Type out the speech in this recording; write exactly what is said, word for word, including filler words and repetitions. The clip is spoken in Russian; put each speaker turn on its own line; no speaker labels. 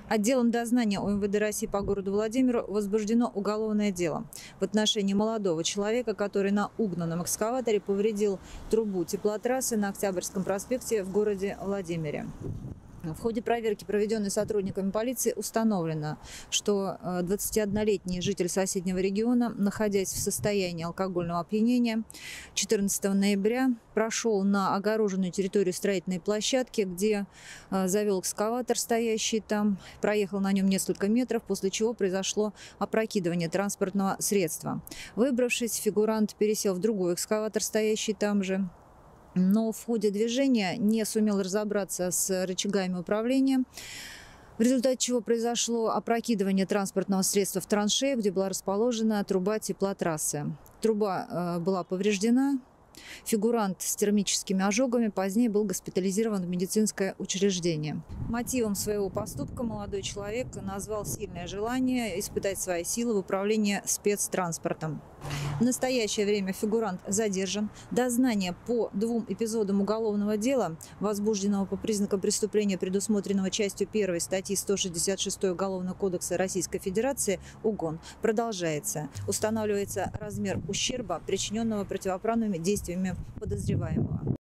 Отделом дознания У Эм Вэ Дэ России по городу Владимиру возбуждено уголовное дело в отношении молодого человека, который на угнанном экскаваторе повредил трубу теплотрассы на Октябрьском проспекте в городе Владимире. В ходе проверки, проведенной сотрудниками полиции, установлено, что двадцатиоднолетний житель соседнего региона, находясь в состоянии алкогольного опьянения, четырнадцатого ноября прошел на огороженную территорию строительной площадки, где завел экскаватор, стоящий там, проехал на нем несколько метров, после чего произошло опрокидывание транспортного средства. Выбравшись, фигурант пересел в другой экскаватор, стоящий там же, но в ходе движения не сумел разобраться с рычагами управления, в результате чего произошло опрокидывание транспортного средства в траншею, где была расположена труба теплотрассы. Труба была повреждена. Фигурант с термическими ожогами позднее был госпитализирован в медицинское учреждение. Мотивом своего поступка молодой человек назвал сильное желание испытать свои силы в управлении спецтранспортом. В настоящее время фигурант задержан. Дознание по двум эпизодам уголовного дела, возбужденного по признакам преступления, предусмотренного частью первой статьи сто шестьдесят шесть Уголовного кодекса Российской Федерации «Угон», продолжается. Устанавливается размер ущерба, причиненного противоправными действиями подозреваемого.